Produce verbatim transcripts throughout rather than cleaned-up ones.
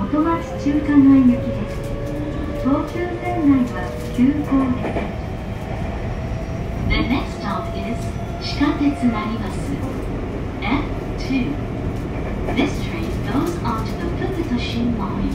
元町中華街行きです。東急線内は急行です。The next stop is 地下鉄成増 エフツー. This train goes on to the Fukuto-shin line.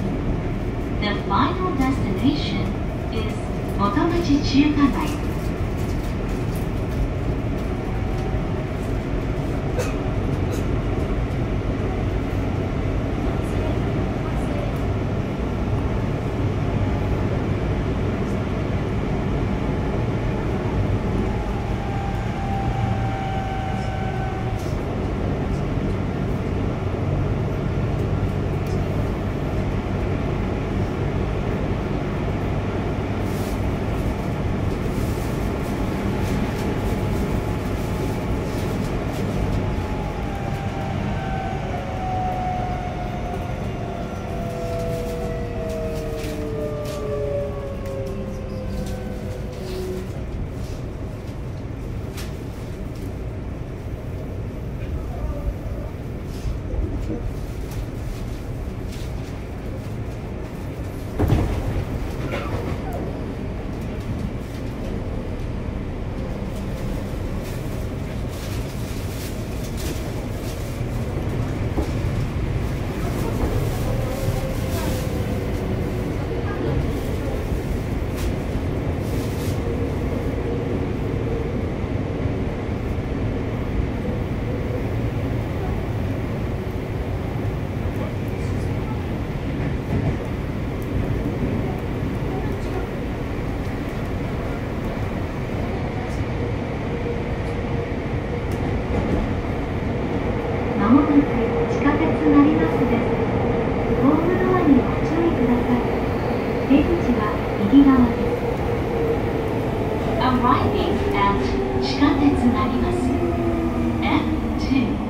The final destination is 元町中華街。Arriving at 地下鉄成増 エフツー.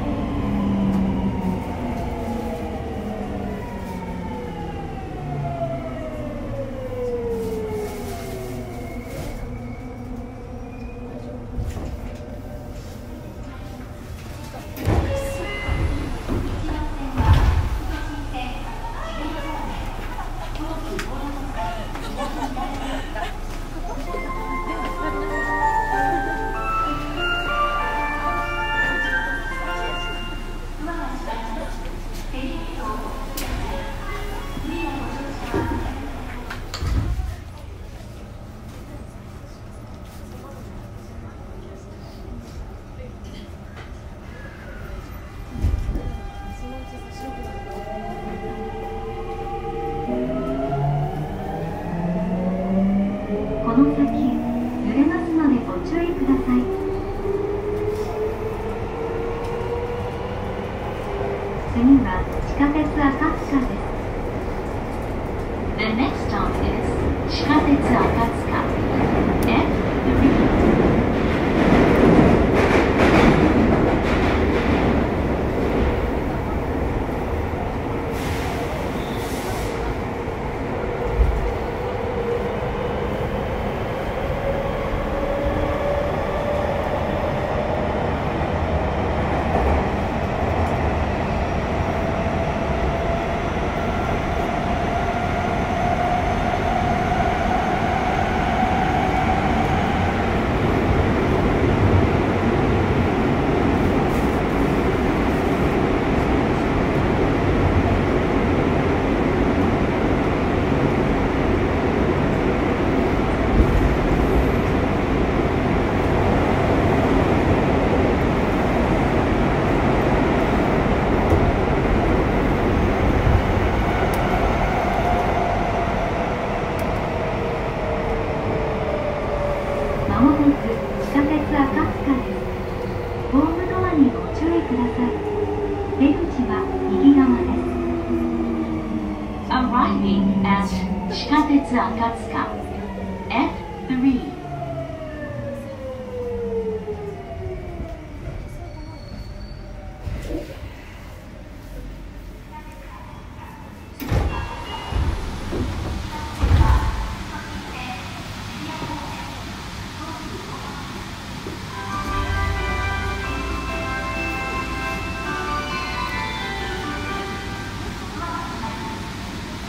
この先、揺れますのでご注意ください。次は地下鉄赤塚です。The next stop is 地下鉄赤塚 エフスリー. Arriving at 地下鉄赤塚 エフスリー. 「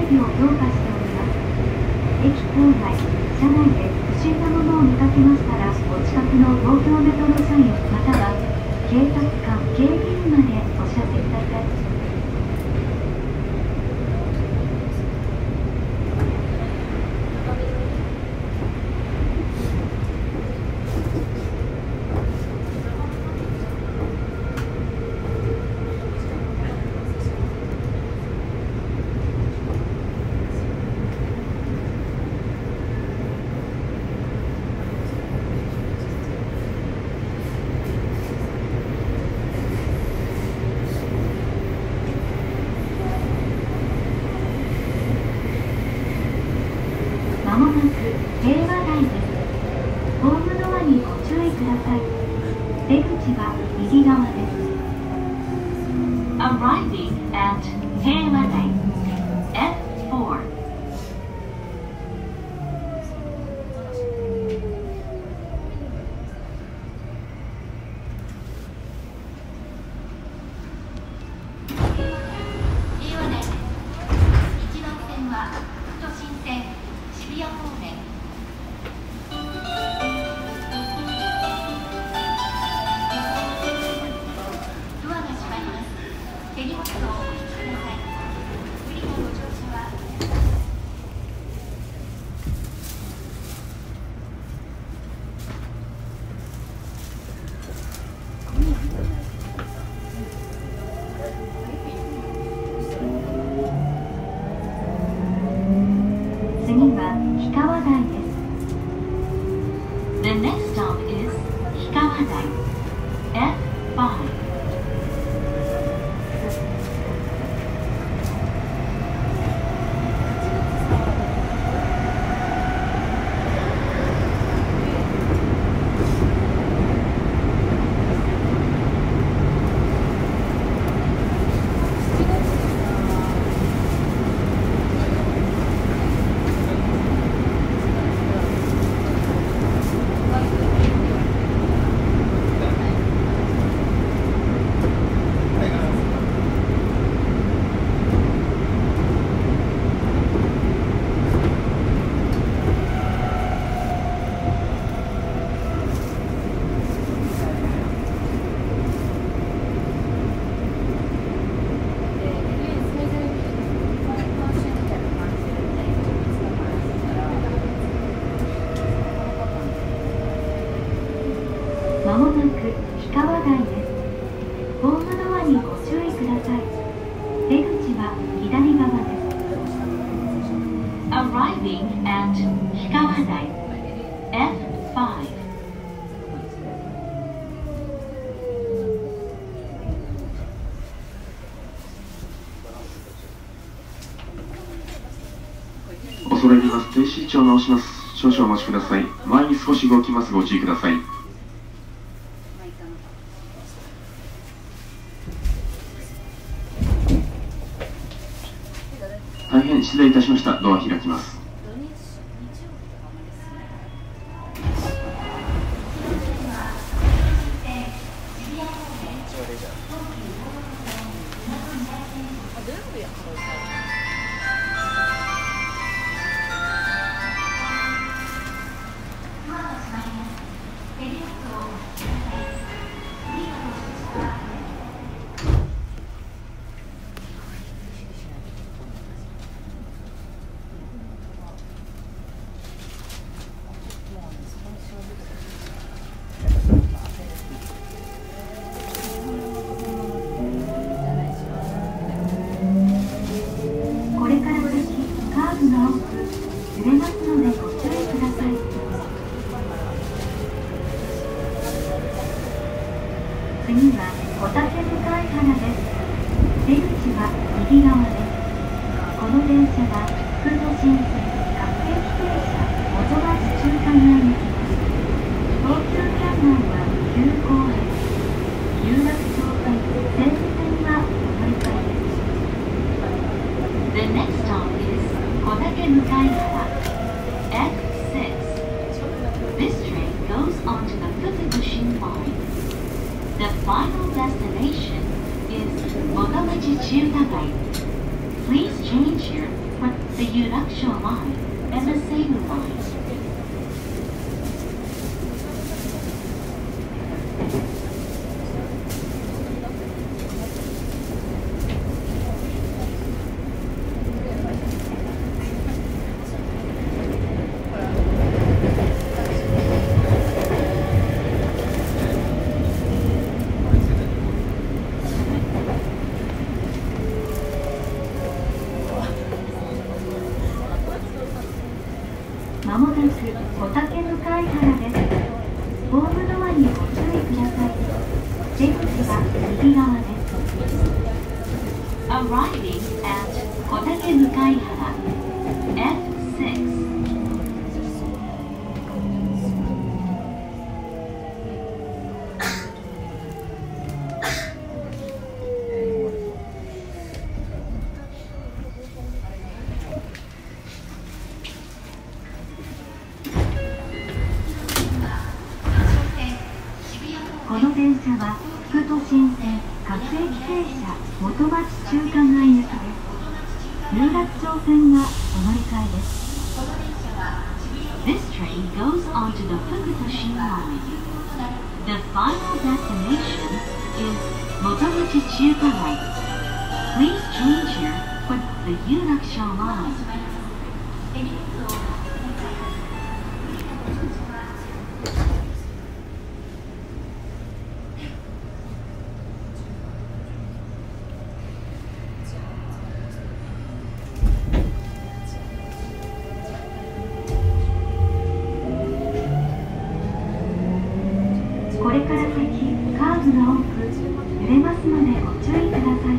備を強化しております。駅構内、車内で不審なものを見かけましたら、お近くの東京メトロ社員または警察官、警備員までお知らせください。まもなく平和台です。ホームドアにご注意ください。出口は右側です。Arriving at 平和台 エフフォー。平和台です。いちばん線は都心線渋谷方面。ドアが閉まります。手荷物をお引きください。次のご乗車は次は氷川台です。The next stop is 氷川台 エフファイブ。まもなく氷川台です。ホームドアにご注意ください。出口は左側です。Arriving at 氷川台 エフファイブ。 恐れ入ります。停止位置を直します。少々お待ちください。前に少し動きます。ご注意ください。大変失礼いたしました。ドア開きます。 次は小竹向原です。出口は右側です。この電車は副都心線各駅停車元町中華街行きです。東急キャン内は急行です。有楽町線西武線はお乗り換えです。The next stop is 小竹向原 エフシックス。This train goes on to the Fukushima line. The final destination is Motomachi Chukagai. Please change your the Yuraksho line and the Seibu line.まもなく小竹向原です。ホームドアにご注意ください。出口は右側です。Arriving at 小竹向原 エフシックス。この電車は副都心線各駅停車元町中華街行きです。有楽町線がお乗り換えです。This train goes on to the Fukutoshin line. The final destination is Motoguchi Chuka-gai. Please change here for the Yuraksho line. これから先カーブが多く揺れますのでご注意ください。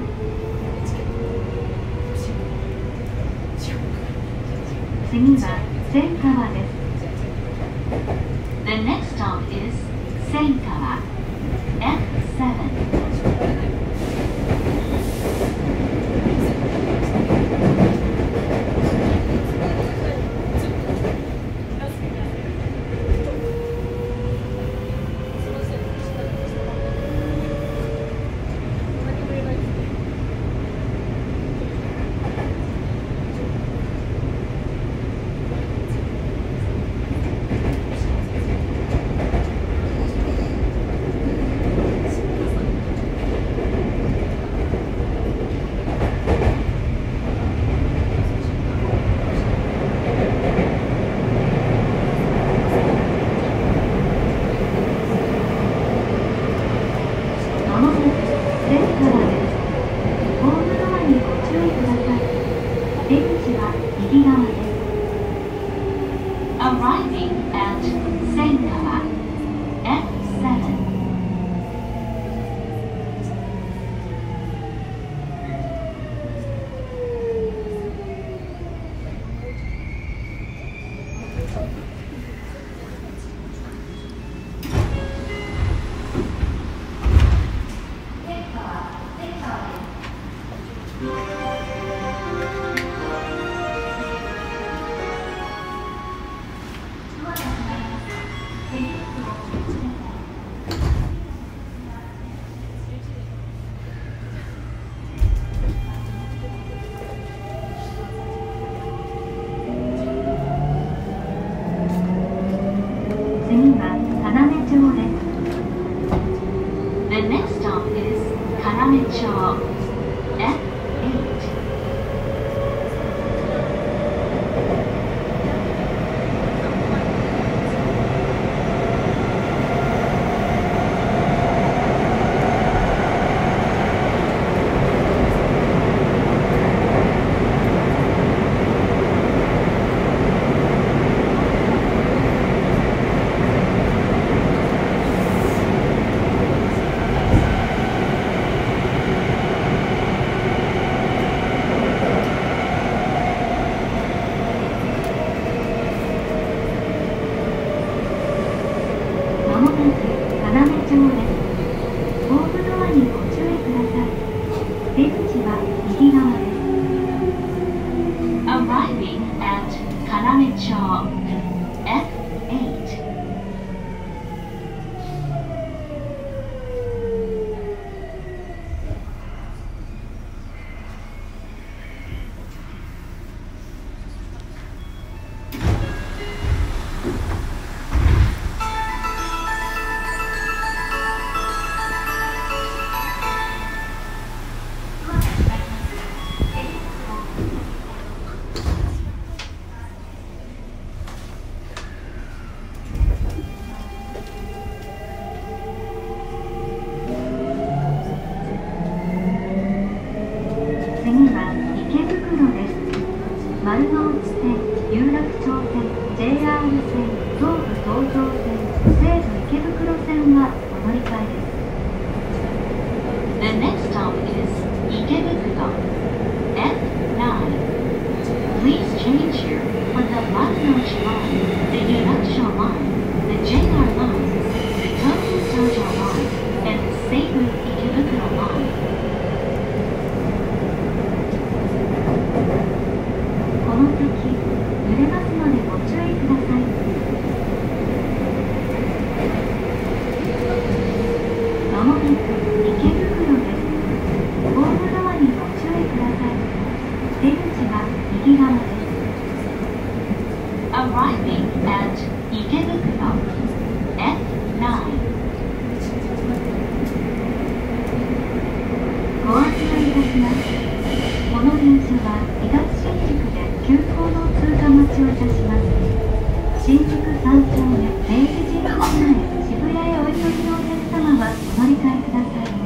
次は千川です。The next stop is 千川 エフセブン。Arriving at 千川 エフセブン。The next stop is 要町 エフエイト。Arriving at 要町 エフエイト。 線、東武東上線、西武池袋線はお乗り換えです。The next stop is 池袋 エフナイン. Please change here for the Marunouchi line, the Yurakucho line, the J R line, the Tokyu Tojo line, and the Seibu Ikebukuro line. この先、揺れますのでご注意ください。まもなく池袋です。ホームドアにご注意ください。出口は右側です。Arriving at 池袋 エフナイン. ご案内いたします。この電車は東新宿で急行の通過待ちをいたします。新宿三丁目明治神宮前渋谷へお急ぎのお客様はお乗り換えください。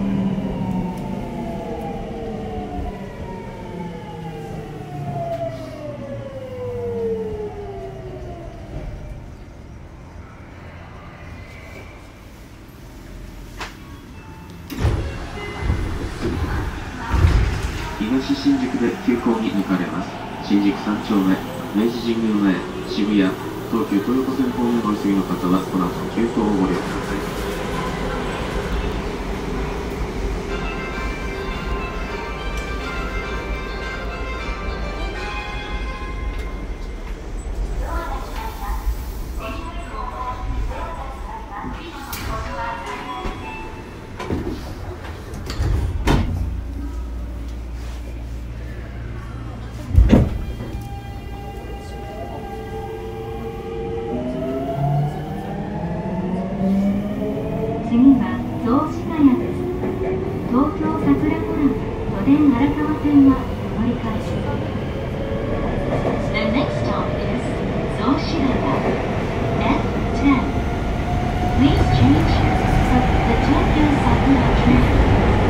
東新宿で急行に抜かれます。新宿三丁目、明治神宮前、渋谷、東急東横線方面のお急ぎの方はこの後の急行をご利用ください。 次は雑司ヶ谷です。東京桜トラム、都電荒川線はお乗り換えです。The next stop is 雑司ヶ谷 エフテン. Please change here for the Tokyo Sakura train.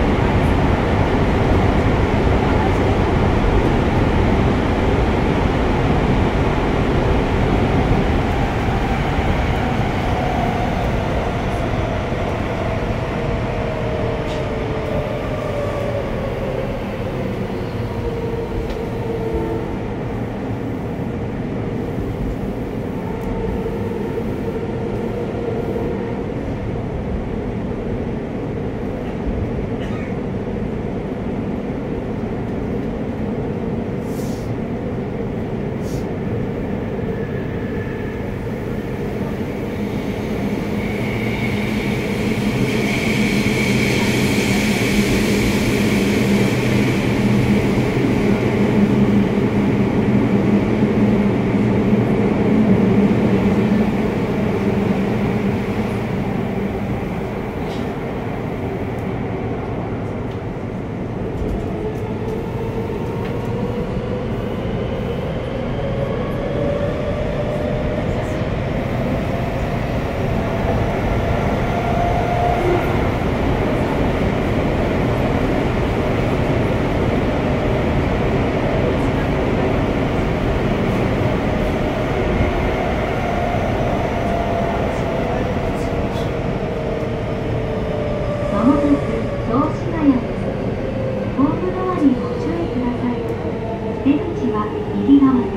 出口は右側です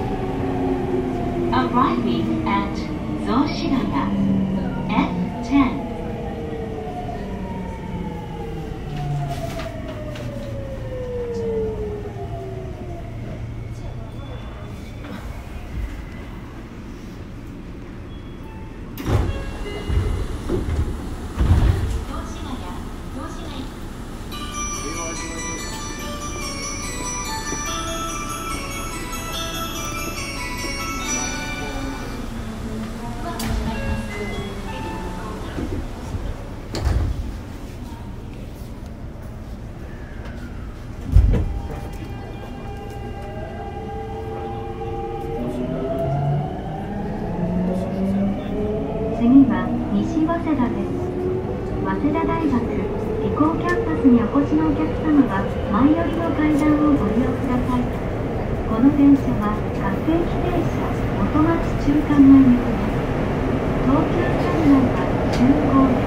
。Arriving at 雑司ヶ谷 エフテン.次は西早稲田です。早稲田大学理工キャンパスにお越しのお客様は前寄りの階段をご利用ください。この電車は各駅停車、 元町中華街行きです。東急線内は急行です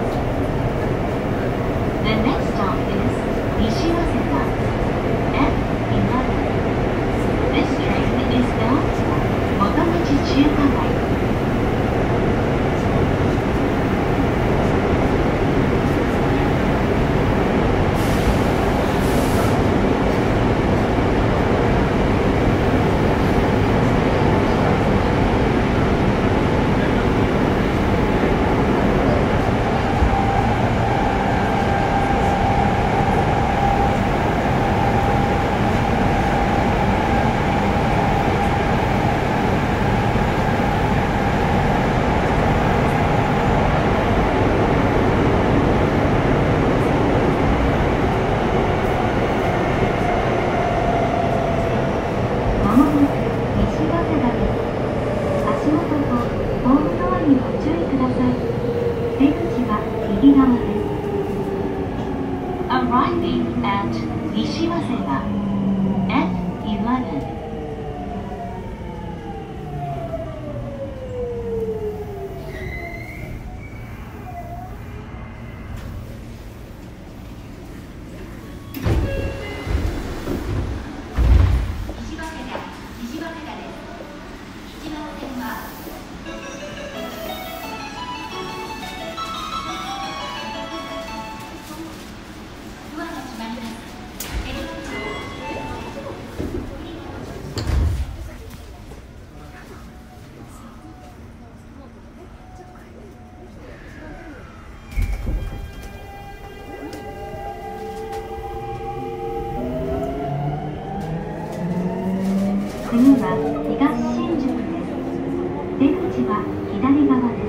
。The next stop is 西早稲田 エフイレブン. This train is bound for 元町中華街。Arriving at 西早稲田 エフイレブン.次は東新宿です。出口は左側です。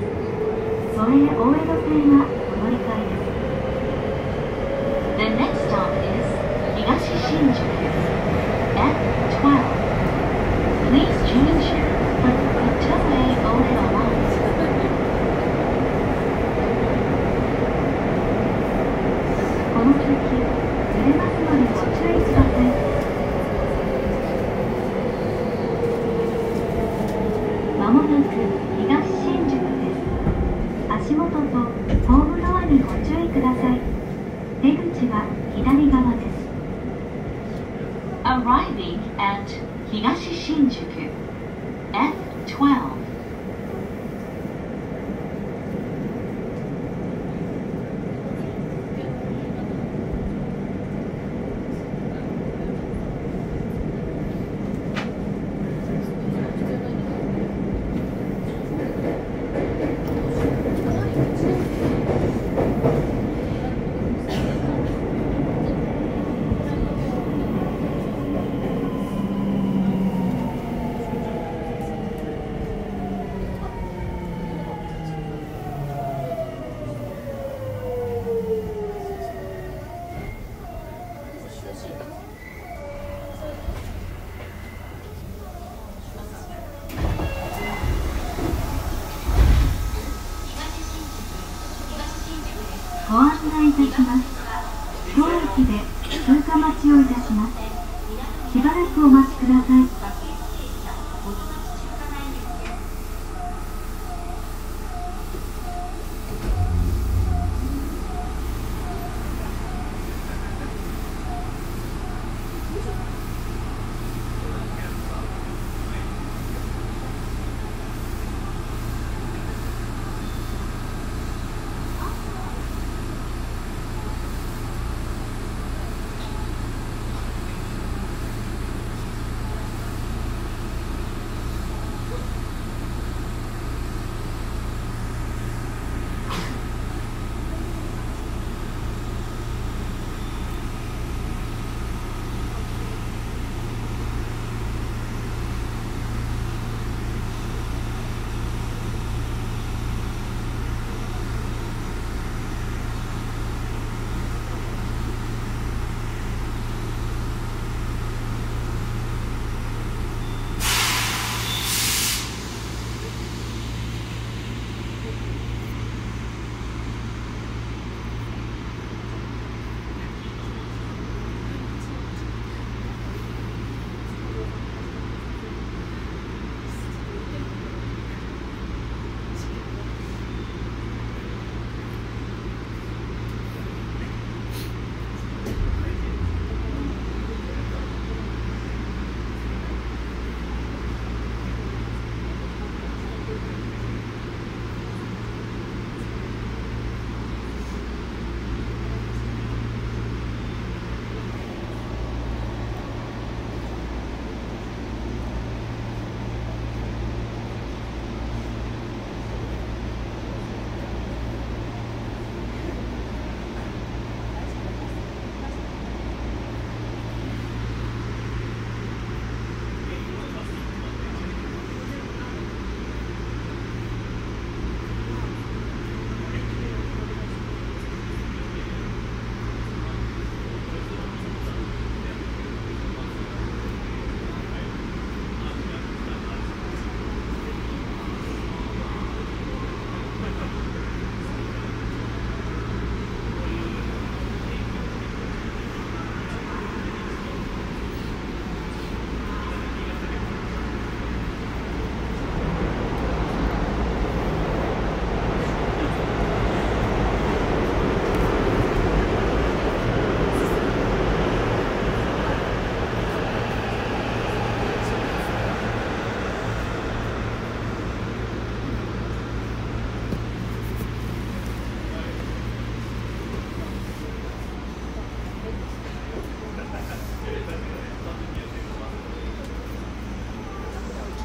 都営大江戸線はお乗り換えです。The next stop is 東新宿 エフトゥエルブ. Please change here for the Toei Oedo line. この先、揺れますのでご注意ください。まもなく東新宿です。足元とホームドアにご注意ください。出口は左側です。Arriving at 東新宿 エフトゥエルブ.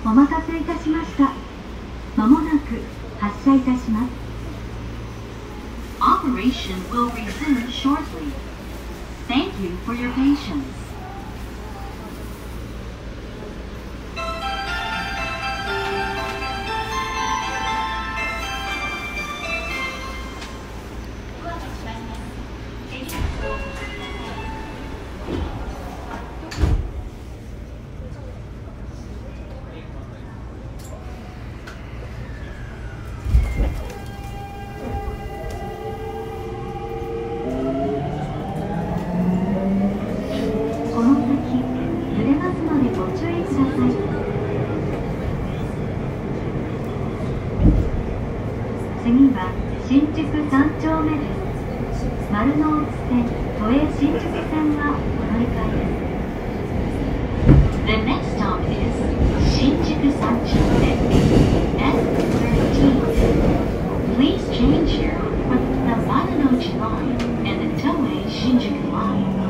お待たせいたしました。まもなく発車いたします。Operation will resume shortly. Thank you for your patience. 次は新宿さん丁目です。丸ノ内線、都営新宿線はお乗り換えです。The next stop is 新宿さん丁目 エスじゅうさん Please change here for the Marunouchi line and the Toei Shinjuku line.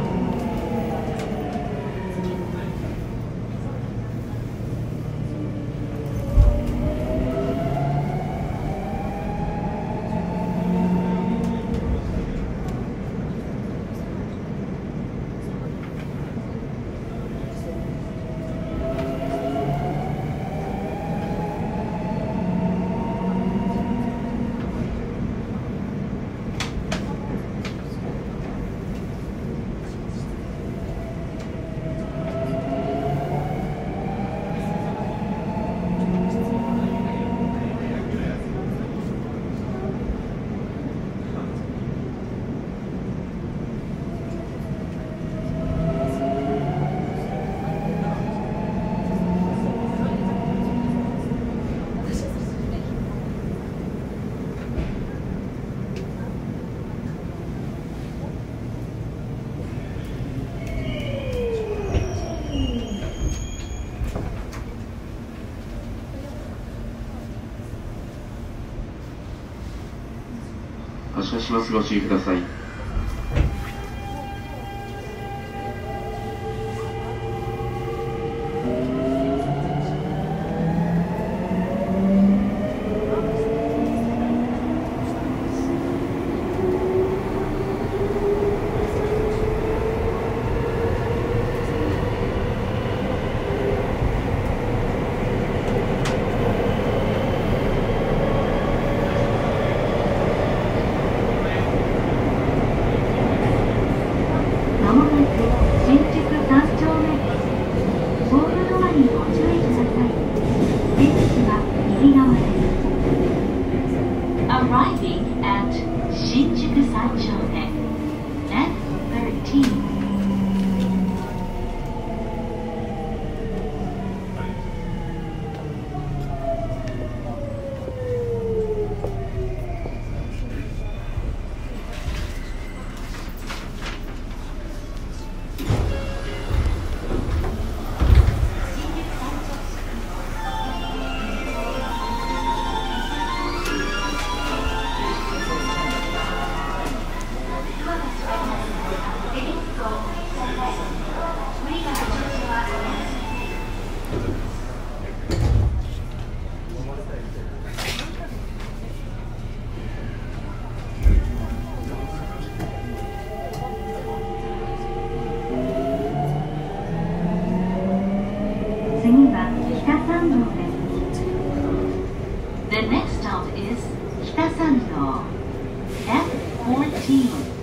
発車します。ご注意ください。 Arriving at 新宿さん丁目 エフじゅうさん次は北参道です。The next stop is 北参道 エフじゅうよん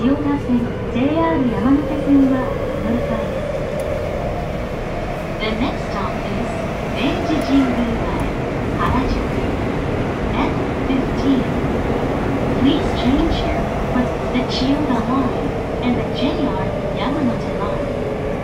千代田線 ジェイアール 山手線は乗り換えです。The next stop is 明治神宮前原宿 エフフィフティーン. Please change here for the Chiyoda line and the ジェイアール Yamanote line.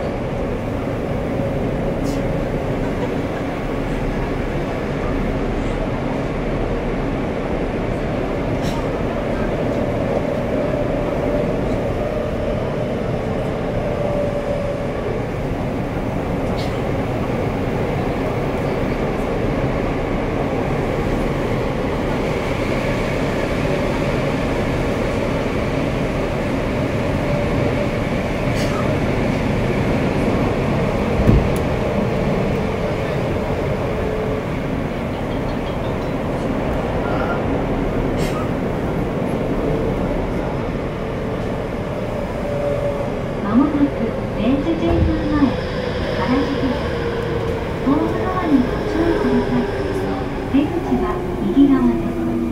まもなく明治神宮前原宿です。ホームドアにご注意ください。出口は右側です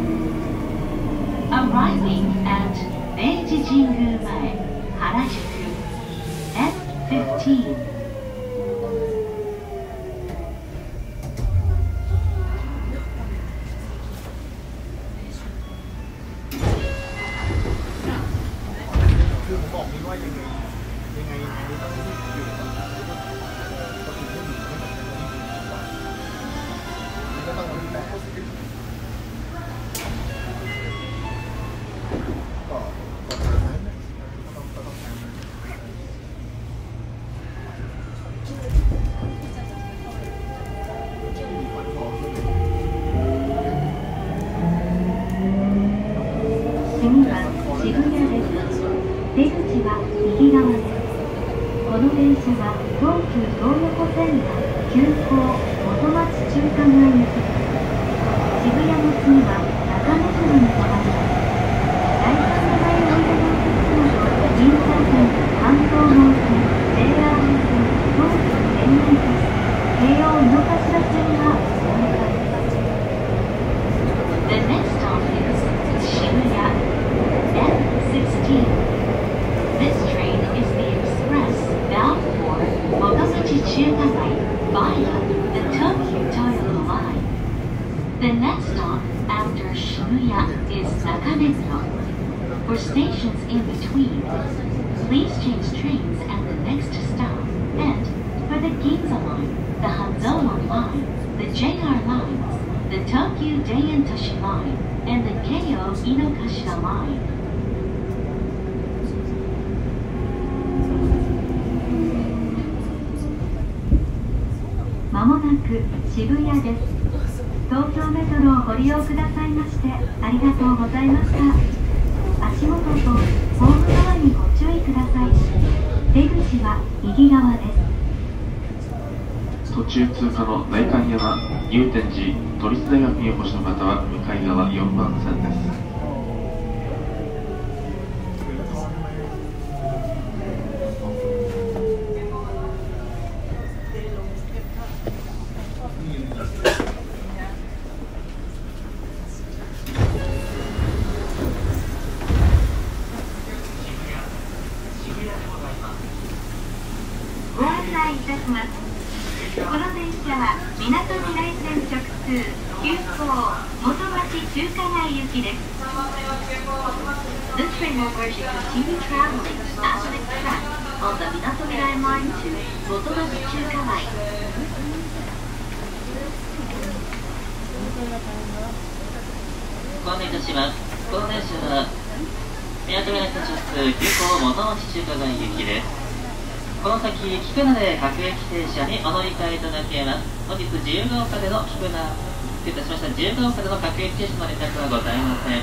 。Arriving at 明治神宮前原宿 エフフィフティーン. คือผมบอกนี้ว่ายังไงยังไงยังไงต้องอยู่กับต้องอยู่ที่หนึ่งให้มันเป็นที่ดีกว่ามันก็ต้องรู้แต่ก็ก็ตามนั้นก็ต้องก็ต้องตามนั้นมีคนบอกด้วย次は渋谷です。出口は右側です。この電車は東急東横線が急行元町中華街行きです。渋谷の次は中目黒に停まります。第三世代おいでのお客様とインター線関東門線 ジェイアール 線東急田園都市京王井の頭線がお乗り換えです。The next stop is 渋谷 エフシクスティーン. This train is the express bound for Motomachi Chukagai via the Tokyu Toyota line. The next stop after Shibuya is Nakamekuro. For stations in between, please change trains at the next stop. And for the Ginza line, the Hanzomon line, the ジェイアール lines, the Tokyu Daien-toshi line, and the Keio Inokashira line. まもなく渋谷です。東京メトロをご利用くださいましてありがとうございました。足元とホームドアにご注意ください。出口は右側です。 途中通過の代官山、祐天寺、都立大学にお越しの方は向かい側よんばん線です。 ご案内いたします。この電車はみなとみらい線直通急行元町中華街行きです。This train will continue traveling as an express on the Minato Mirai line to 元町中華街。 ご案内いたします。この電車はみなとみらい線直通急行元町中華街行きです。この先、菊名で各駅停車にお乗り換えいただけます。本日自由が丘での菊名、失礼いたしました。自由が丘での各駅停車の連絡はございません。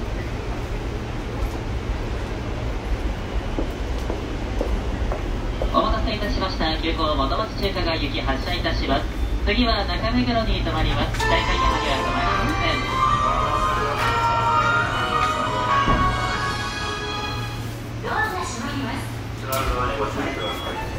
お急行元町中華街行き発車いたします。次は中目黒に停まります。代官山には停まりません。 ドアが閉まります。 ドアにご注意ください。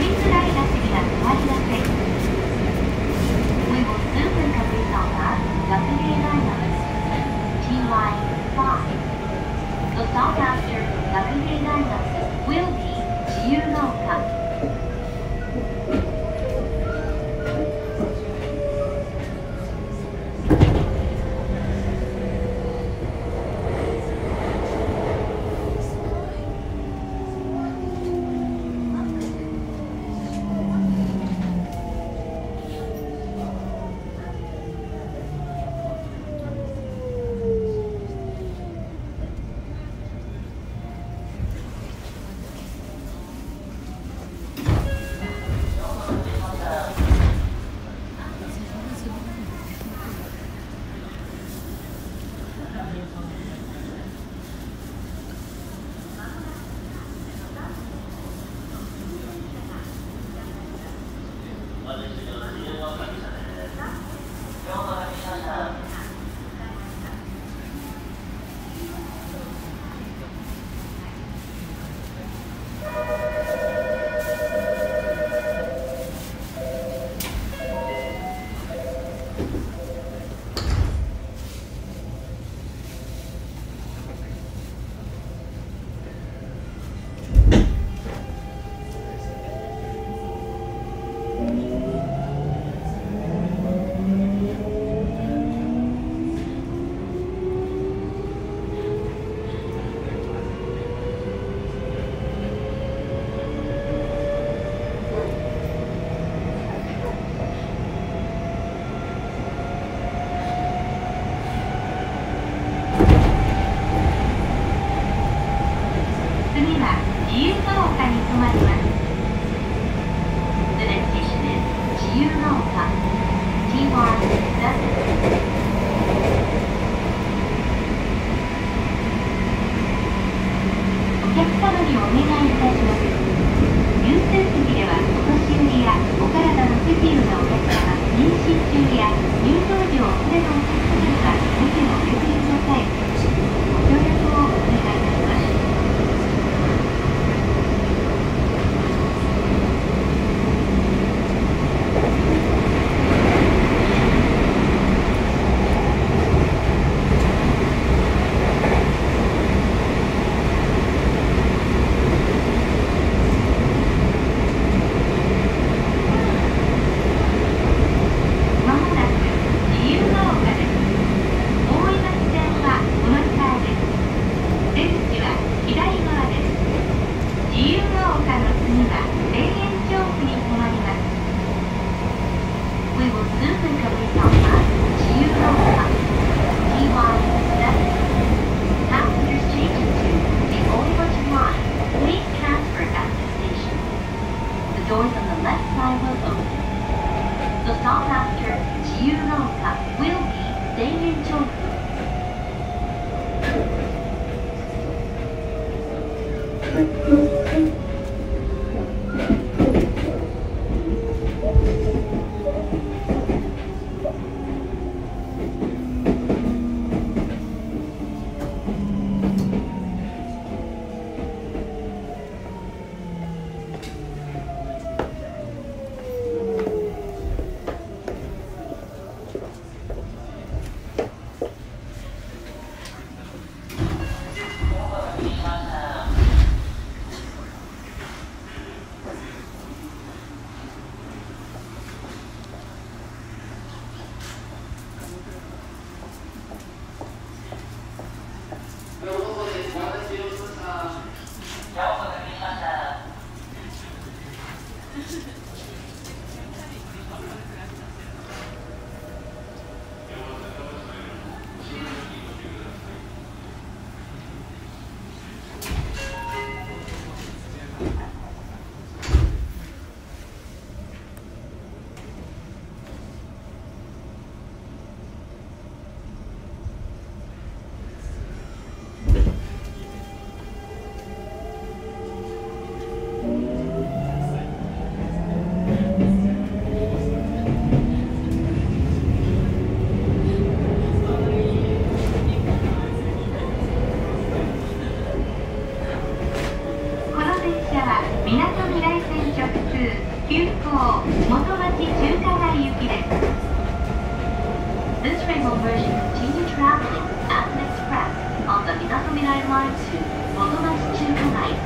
りづらい場所には止まりません。We will soon complete on the Gakuhei Line T Y five. The stop after Gakuhei Line will be 自由が丘。 みなとみらい線直通急行元町中華街行きです。This train will merge and continue traveling as an express on the Minatomirai Line to 元町中華街。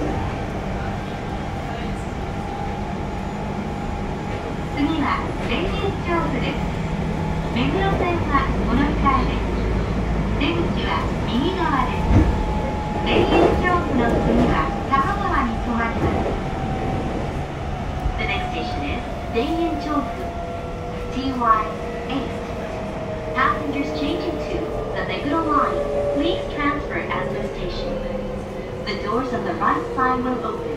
次は田園調布です。目黒線はこの下です。出口は右側です。田園調布の次は多摩川に止まります。The next station is 田園調布 ティーワイエイト. Passengers changing to the Meguro line, please transfer at the station. The doors on the right side will open.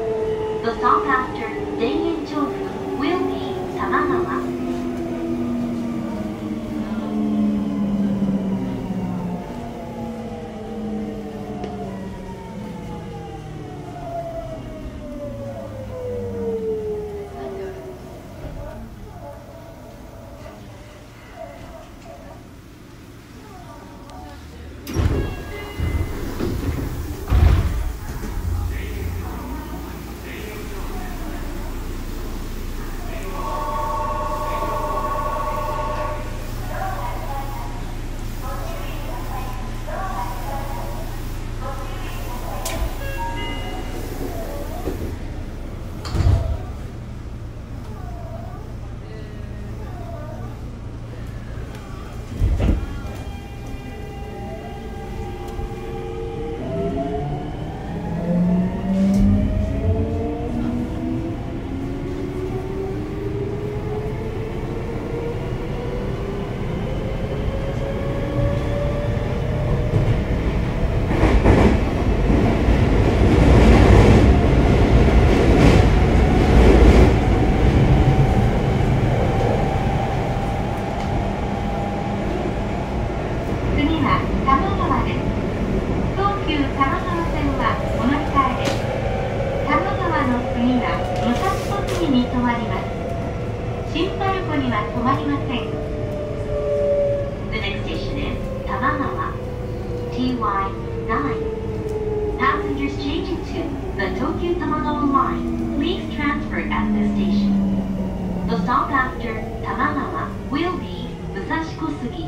The stop after 田園調布 will be 多摩川。The next station is 多摩川 ティーワイナイン. Passengers changing to the Tokyo Tamagawa line, please transfer at this station. The stop after 多摩川 will be 武蔵小杉.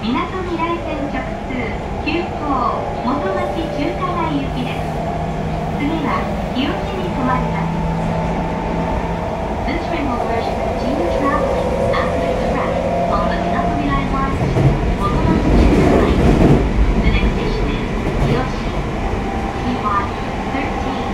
みなとみらい線直通急行元町中華街行きです。次は日吉に停まります。This train will continue traveling after express on the Minatomirai line to Motomachi Chukai. The next station is Hiyoshi. T Y thirteen.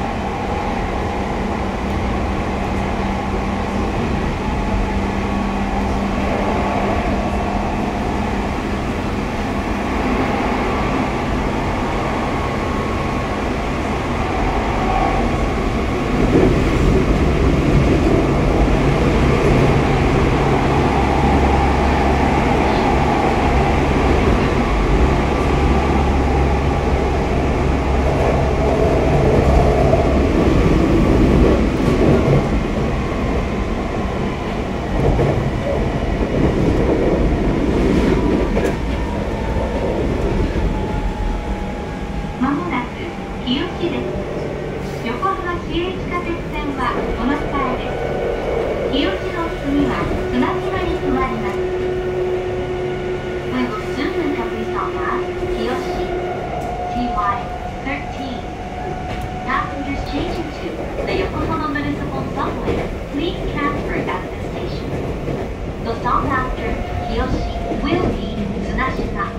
まもなく日吉です。横浜市営地下鉄線はこの下へです。日吉の次は船島に停まります。We will soon come stop at Hiyoshi. T Y thirteen. Passengers changing to the Yokohama Municipal Subway, please transfer at this station. The stop after Hiyoshi will be Tsunashima.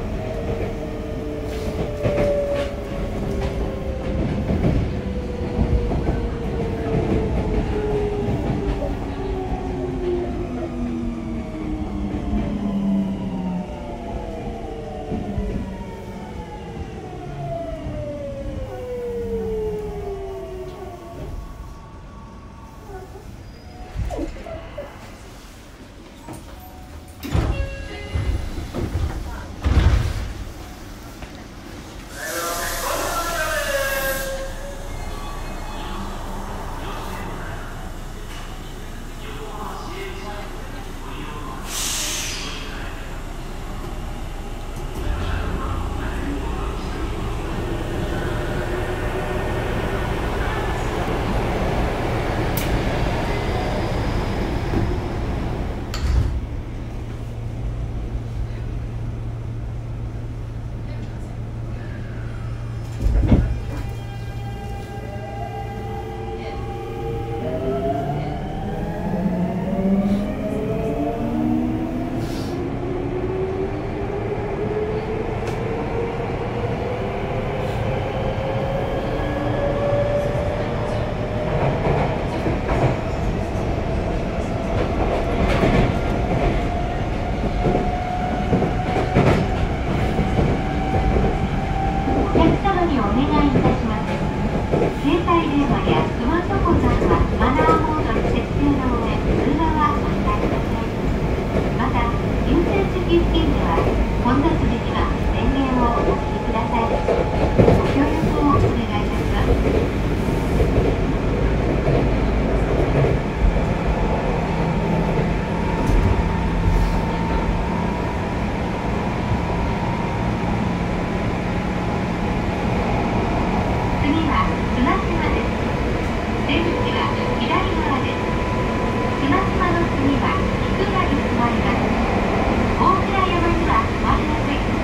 大倉山には止まりません。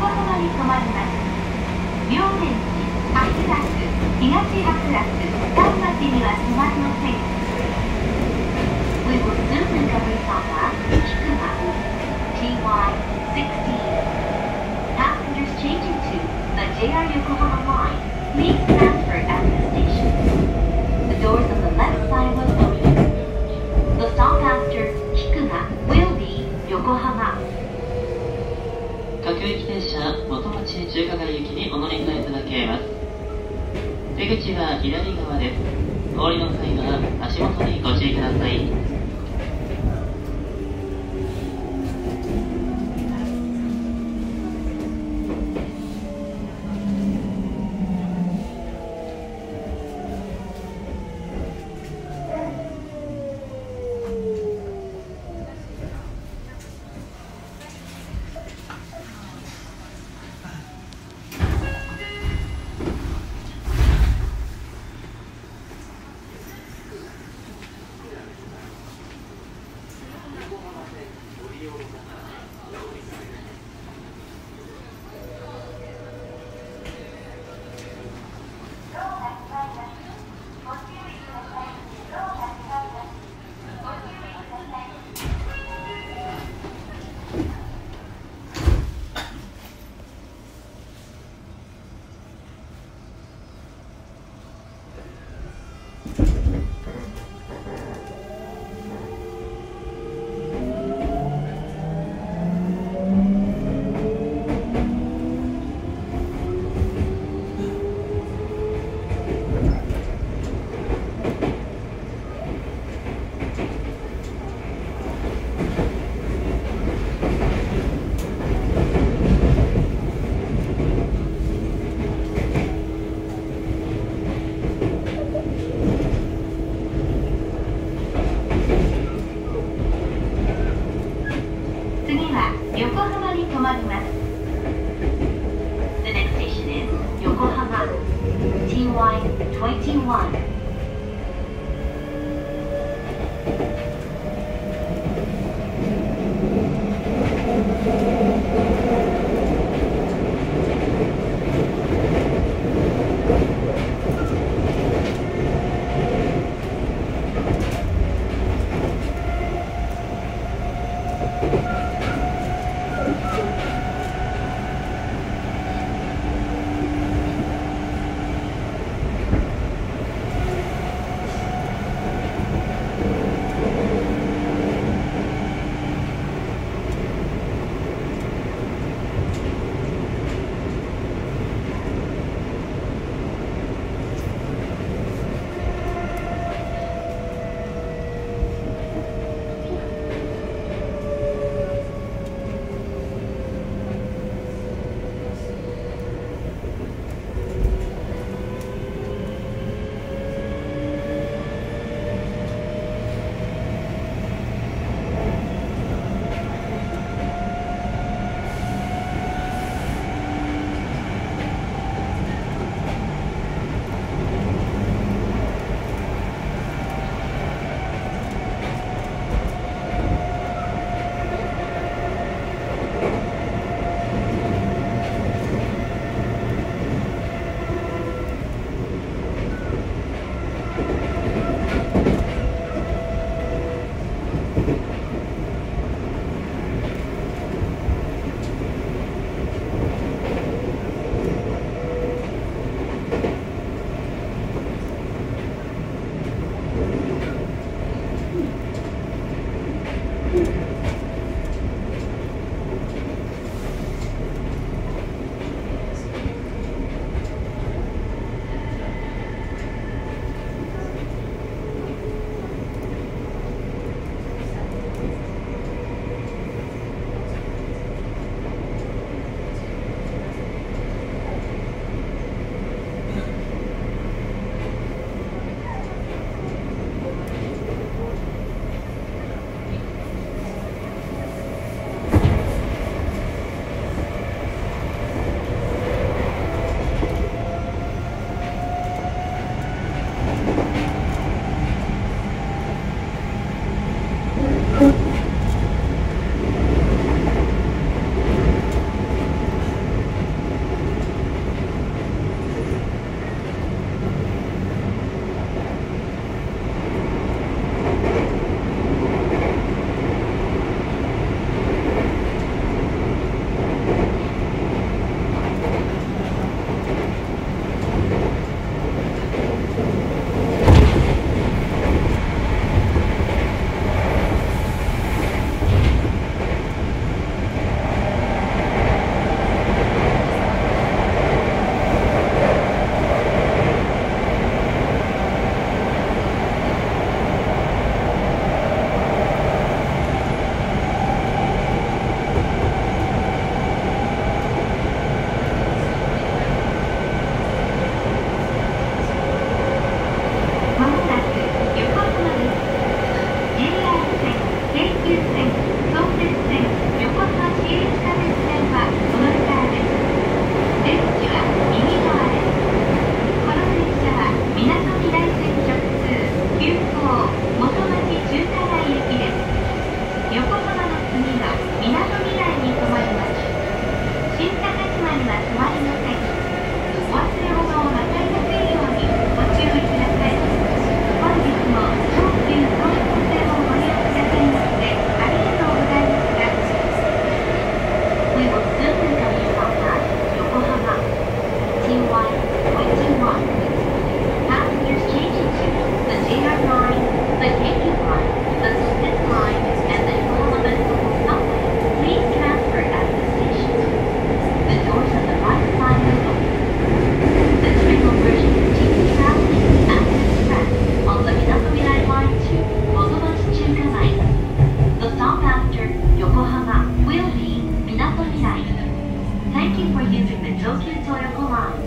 横浜に停まります。両電池、秋楽、東白楽、丹町には止まりません。We will soon recover Saka, Kikuma, T Y sixteen. Passengers changing to the J R Yokohama line, please transfer at the station. The doors on the left side will open. The stop after Kikuma will be Yokohama. 各駅停車元町中華街行きにお乗り換えいただけます。出口は左側です。お降りの際は足元にご注意ください。 The next station is Yokohama, T Y twenty-one. for using the Tokyu Toyoko Line.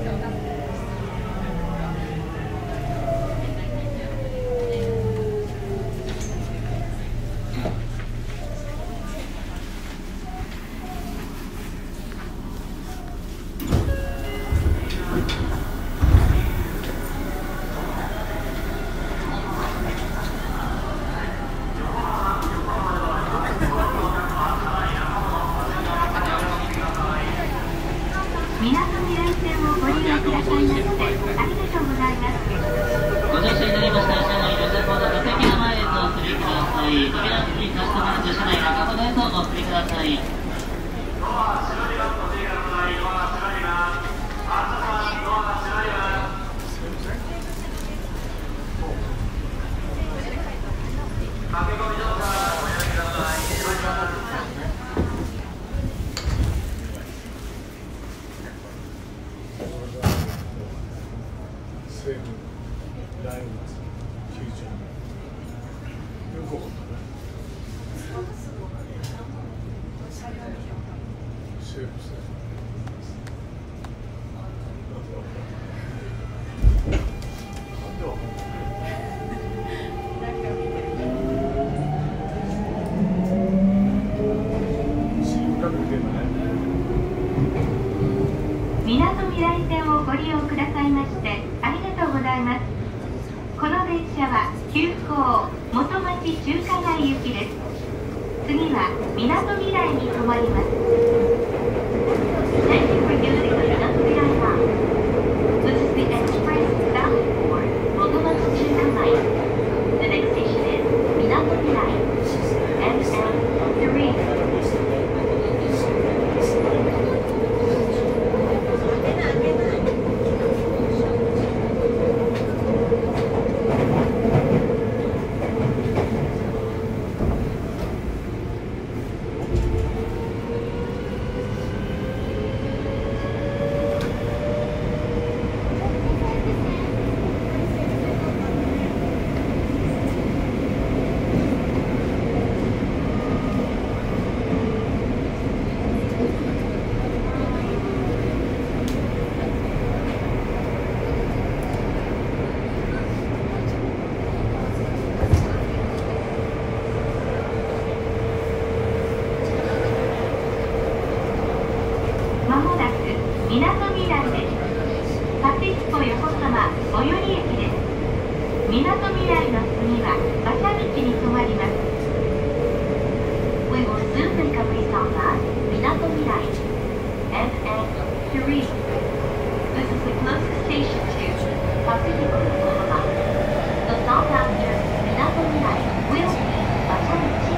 みなとみらい線をご利用くださいましてありがとうございます。 ご乗車になりました車内乗車コード座席の前へとお進みください。扉付近カスタマーズ車内中ほどへとお進みください。 西武ライオンズ球場よくわかったね。西武西なんでわかんないみなとみらい線をご利用くださいましてありがとうございます。この電車は急行元町中華街行きです。次はみなとみらいに停まります。Thank you for using the みなとみらい line. This is the express bound for 元町中華街. The next station is みなとみらい エムエムスリーまもなくみなとみらいです。パシフィコ横浜最寄り駅です。みなとみらいの次は馬車道に停まります。We will soon make a restop at みなとみらい エムエムスリー. This is the closest station to パシフィコ横浜. The stop after みなとみらい will be 馬車道.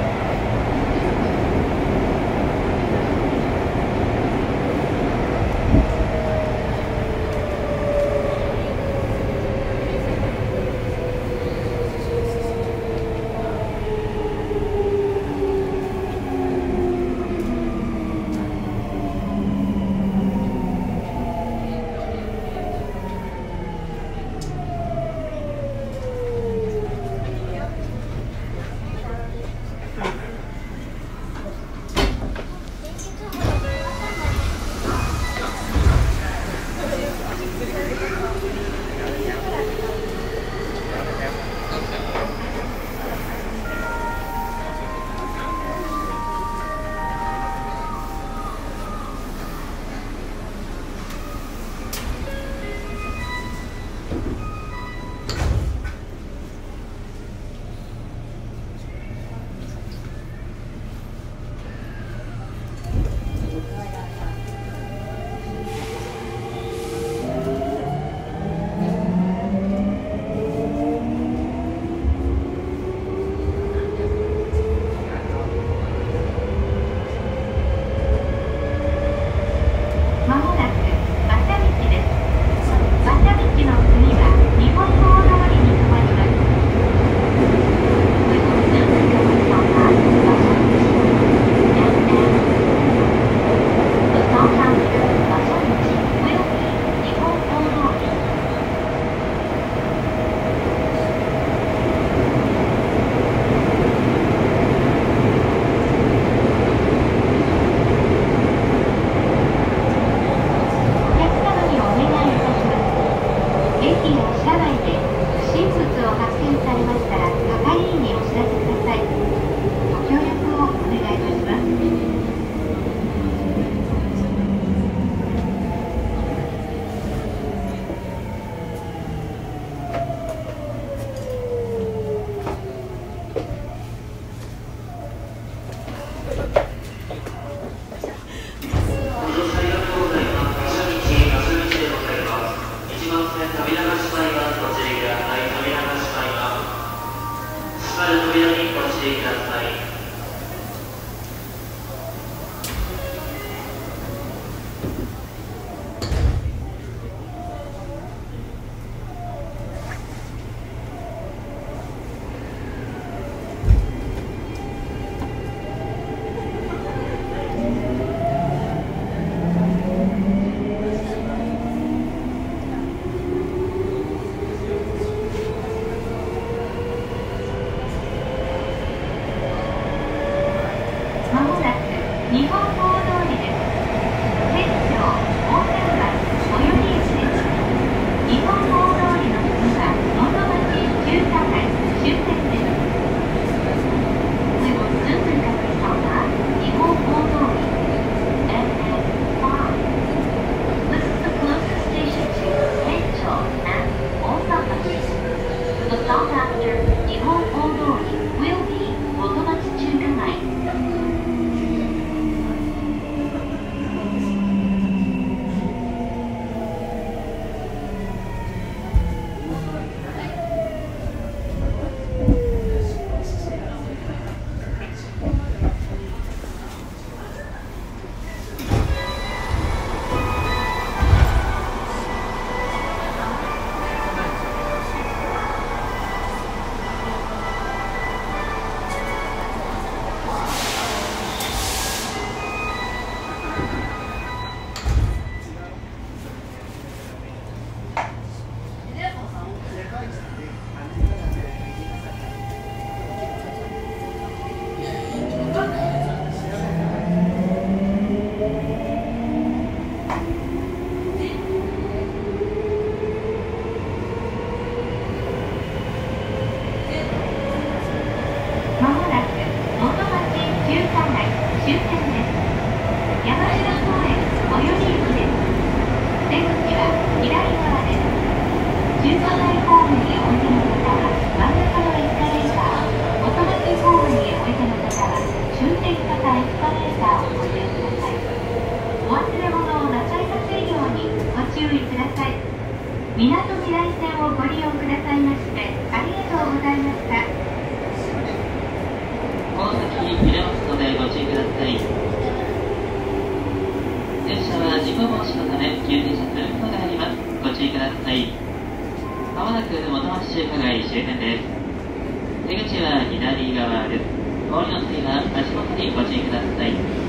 まもなく元町中華街終点です。山下公園最寄り駅です。出口は左側です。中華街方面へおいでの方は真ん中のエスカレーター、元町方面へおいでの方は終点型エスカレーターをご利用ください。お忘れ物をなさいませんようにご注意ください。みなとみらい線をご利用くださいましてありがとうございました。 この先揺れますのでご注意ください。電車は事故防止のため急停車することがあります。ご注意ください。まもなく元町中華街終点です。出口は左側です。お降りの際は足元にご注意ください。